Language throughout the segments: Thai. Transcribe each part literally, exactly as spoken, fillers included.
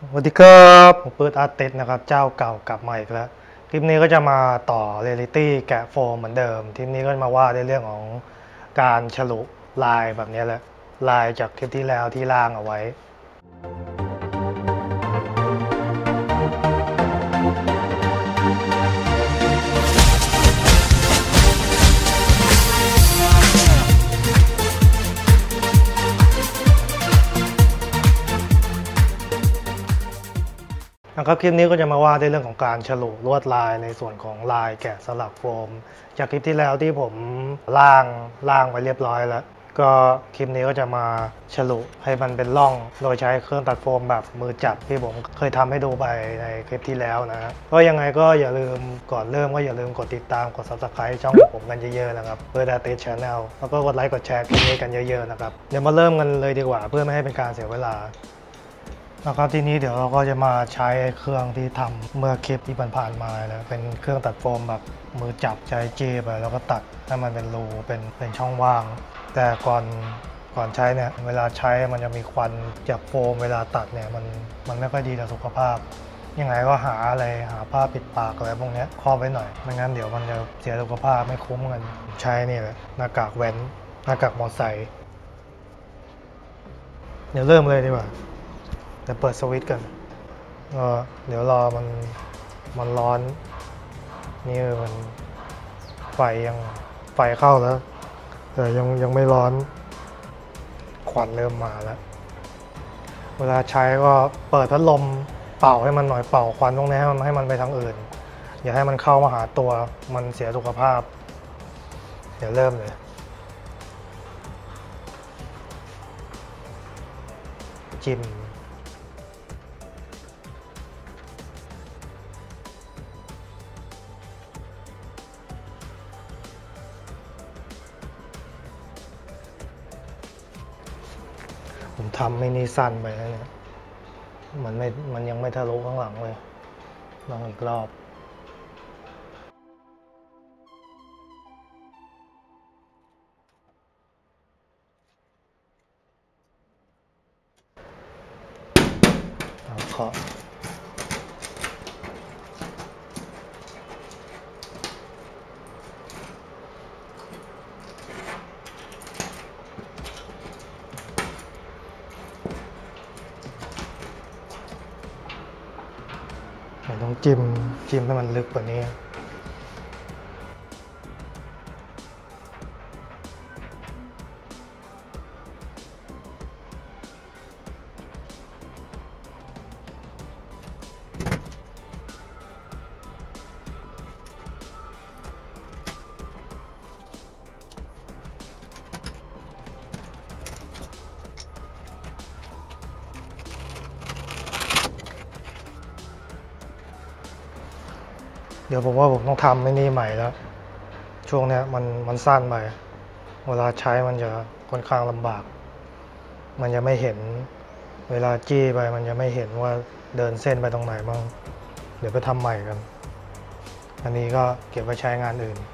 สวัสดีครับผมเปิดอาร์ติสนะครับเจ้าเก่ากลับมาอีกแล้วคลิปนี้ก็จะมาต่อเรียลิตี้แกะโฟมเหมือนเดิมคลิปนี้ก็มาว่าในเรื่องของการฉลุลายแบบนี้แหละลายจากคลิปที่แล้วที่ล่างเอาไว้นะครับคลิปนี้ก็จะมาว่าในเรื่องของการฉลุลวดลายในส่วนของลายแกะสลักโฟมจากคลิปที่แล้วที่ผมล่างล่างไว้เรียบร้อยแล้วก็คลิปนี้ก็จะมาฉลุให้มันเป็นร่องโดยใช้เครื่องตัดโฟมแบบมือจับที่ผมเคยทำให้ดูไปในคลิปที่แล้วนะก็ยังไงก็อย่าลืมก่อนเริ่มก็อย่าลืมกดติดตามกด ซับสไครบ์ ช่องของผมกันเยอะๆนะครับเพื่อดาติชแนลแล้วก็กดไลค์กดแชร์คลิปนี้กันเยอะๆนะครับเดี๋ยวมาเริ่มกันเลยดีกว่าเพื่อไม่ให้เป็นการเสียเวลานะครับทีนี้เดี๋ยวเราก็จะมาใช้เครื่องที่ทำเมื่อคลิปที่ผ่านๆมาแล้วเป็นเครื่องตัดโฟมแบบมือจับใช้จี้ไปแล้วก็ตัดให้มันเป็นรูเป็นเป็นช่องว่างแต่ก่อนก่อนใช้เนี่ยเวลาใช้มันจะมีควันจากโฟมเวลาตัดเนี่ยมันมันไม่ค่อยดีต่อสุขภาพยังไงก็หาอะไรหาผ้าปิดปากอะไรพวกนี้ครอบไว้หน่อยไม่งั้นเดี๋ยวมันจะเสียสุขภาพไม่คุ้มกันใช้นี่แหละหน้ากากแว้นหน้ากากมอไซค์เดี๋ยวเริ่มเลยดีกว่าเดี๋ยวเปิดสวิตช์กันก็เดี๋ยวรอมันมันร้อนนี่มันไฟยังไฟเข้าแล้วแต่ยังยังไม่ร้อนควันเริ่มมาแล้วเวลาใช้ก็เปิดพัดลมเป่าให้มันหน่อยเป่าควันตรงนี้ให้มันให้มันไปทางอื่นอย่าให้มันเข้ามาหาตัวมันเสียสุขภาพเดี๋ยวเริ่มเลยจิ้มผมทำไม่นี่สั้นไปแล้วเนี่ยมันไม่มันยังไม่ทะลุข้างหลังเลยลองอีกรอบเอาเคาะต้องจิ้มจิ้มให้มันลึกกว่านี้เดี๋ยวผมว่าผมต้องทำไม่นี่ใหม่แล้วช่วงนี้มันมันสั้นไปเวลาใช้มันจะค่อนข้างลำบากมันจะไม่เห็นเวลาจี้ไปมันจะไม่เห็นว่าเดินเส้นไปตรงไหนบ้างเดี๋ยวไปทำใหม่กันอันนี้ก็เก็บไว้ใช้งานอื่น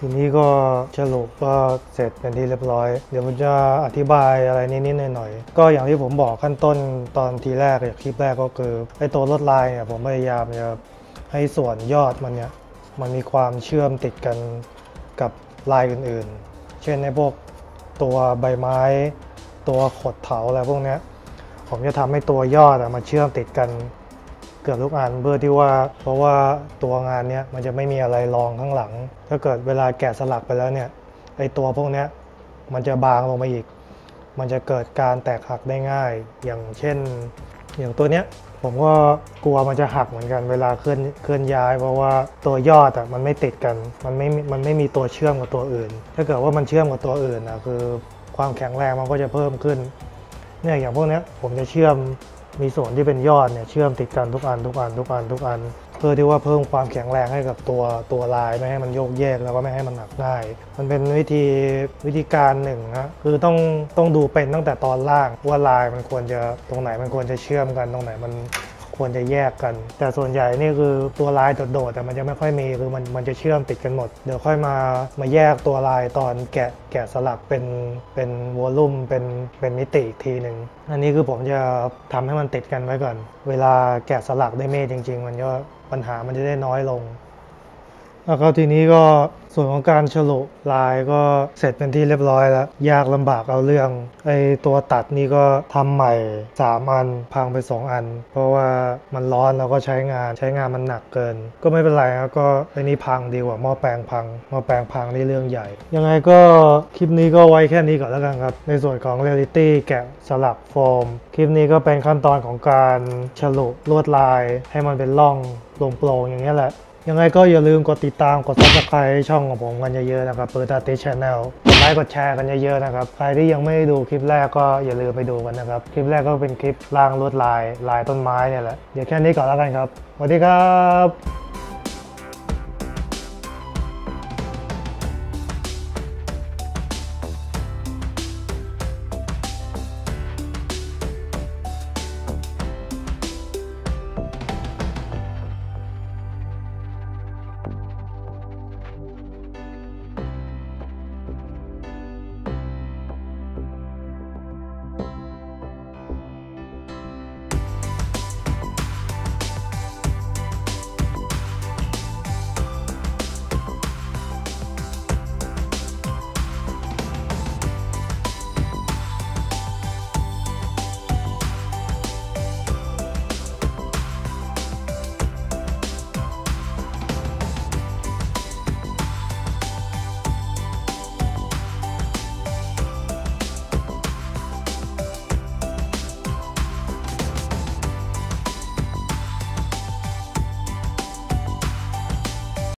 ทีนี้ก็สรุปก็เสร็จเป็นที่เรียบร้อยเดี๋ยวผมจะอธิบายอะไรนิดๆหน่อยๆก็อย่างที่ผมบอกขั้นต้นตอนทีแรกอย่างคลิปแรกก็คือไอ้ตัวลวดลายเนี่ยผมพยายามจะให้ส่วนยอดมันเนี่ยมันมีความเชื่อมติดกันกับลายอื่นๆเช่นในพวกตัวใบไม้ตัวขดเถาอะไรพวกนี้ผมจะทำให้ตัวยอดมาเชื่อมติดกันเกือบทุกอันเพื่อที่ว่าเพราะว่าตัวงานเนี้ยมันจะไม่มีอะไรรองข้างหลังถ้าเกิดเวลาแกะสลักไปแล้วเนี่ยไอตัวพวกเนี้ยมันจะบางลงไปอีกมันจะเกิดการแตกหักได้ง่ายอย่างเช่นอย่างตัวเนี้ยผมก็กลัวมันจะหักเหมือนกันเวลาเคลื่อนเคลื่อนย้ายเพราะว่าตัวยอดอ่ะมันไม่ติดกันมันไม่มันไม่มีตัวเชื่อมกับตัวอื่นถ้าเกิดว่ามันเชื่อมกับตัวอื่นอ่ะคือความแข็งแรงมันก็จะเพิ่มขึ้นเนี่ยอย่างพวกนี้ผมจะเชื่อมมีส่วนที่เป็นยอดเนี่ยเชื่อมติดกันทุกอันทุกอันทุกอันทุกอันเพื่อที่ว่าเพิ่มความแข็งแรงให้กับตัวตัวลายไม่ให้มันโยกแยกแล้วก็ไม่ให้มันหักง่ายมันเป็นวิธีวิธีการหนึ่งนะคือต้องต้องดูเป็นตั้งแต่ตอนล่างว่าลายมันควรจะตรงไหนมันควรจะเชื่อมกันตรงไหนมันควรจะแยกกันแต่ส่วนใหญ่นี่คือตัวลายโดดๆแต่มันจะไม่ค่อยมีคือมันมันจะเชื่อมติดกันหมดเดี๋ยวค่อยมามาแยกตัวลายตอนแกะแกะสลักเป็นเป็นวอลลุ่มเป็นเป็นมิติอีกทีหนึ่งอันนี้คือผมจะทำให้มันติดกันไว้ก่อนเวลาแกะสลักด้วยมีดจริงๆมันก็ปัญหามันจะได้น้อยลงแล้วก็ทีนี้ก็ส่วนของการฉลุลายก็เสร็จเป็นที่เรียบร้อยแล้วยากลำบากเอาเรื่องไอ้ตัวตัดนี่ก็ทำใหม่สามอันพังไปสองอันเพราะว่ามันร้อนแล้วก็ใช้งานใช้งานมันหนักเกินก็ไม่เป็นไรครับก็ไอ้นี่พังดีกว่าหม้อแปลงพังหม้อแปลงพังนี่เรื่องใหญ่ยังไงก็คลิปนี้ก็ไว้แค่นี้ก่อนแล้วกันครับในส่วนของเรียลลิตี้แกะสลักโฟมคลิปนี้ก็เป็นขั้นตอนของการฉลุลวดลายให้มันเป็นร่องโปร่งๆอย่างนี้ยแหละยังไงก็อย่าลืมกดติดตามกด ซับสไครบ์ ช่องของผมกันเยอะๆนะครับเปิดตาติชแนลกดไลค์กดแชร์กันเยอะๆนะครับใครที่ยังไม่ได้ดูคลิปแรกก็อย่าลืมไปดูกันนะครับคลิปแรกก็เป็นคลิปร่างลวดลายลายต้นไม้เนี่ยแหละเดี๋ยวแค่นี้ก่อนแล้วกันครับสวัสดีครับ